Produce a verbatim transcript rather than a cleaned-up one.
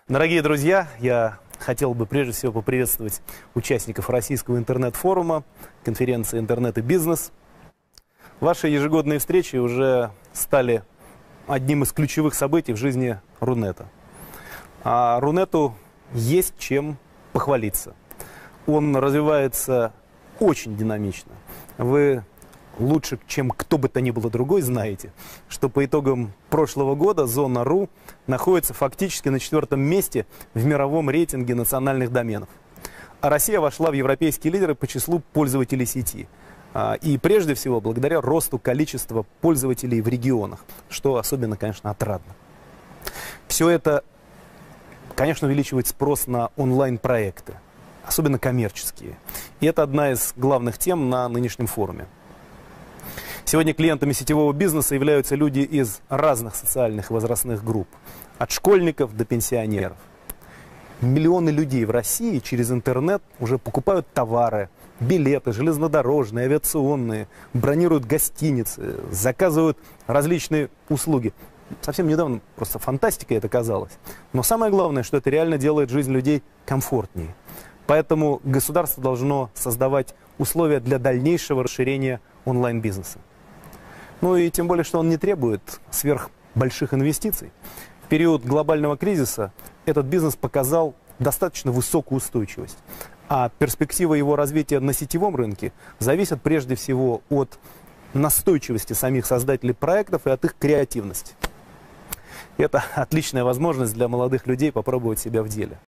Дорогие друзья, я хотел бы прежде всего поприветствовать участников Российского интернет-форума, конференции «Интернет и бизнес». Ваши ежегодные встречи уже стали одним из ключевых событий в жизни Рунета. А Рунету есть чем похвалиться. Он развивается очень динамично. Вы лучше, чем кто бы то ни было другой, знаете, что по итогам прошлого года Зона.ру находится фактически на четвертом месте в мировом рейтинге национальных доменов. А Россия вошла в европейские лидеры по числу пользователей сети. И прежде всего благодаря росту количества пользователей в регионах, что особенно, конечно, отрадно. Все это, конечно, увеличивает спрос на онлайн-проекты, особенно коммерческие. И это одна из главных тем на нынешнем форуме. Сегодня клиентами сетевого бизнеса являются люди из разных социальных и возрастных групп, от школьников до пенсионеров. Миллионы людей в России через интернет уже покупают товары, билеты, железнодорожные, авиационные, бронируют гостиницы, заказывают различные услуги. Совсем недавно просто фантастикой это казалось. Но самое главное, что это реально делает жизнь людей комфортнее. Поэтому государство должно создавать условия для дальнейшего расширения онлайн-бизнеса. Ну и тем более, что он не требует сверхбольших инвестиций. В период глобального кризиса этот бизнес показал достаточно высокую устойчивость. А перспектива его развития на сетевом рынке зависит прежде всего от настойчивости самих создателей проектов и от их креативности. Это отличная возможность для молодых людей попробовать себя в деле.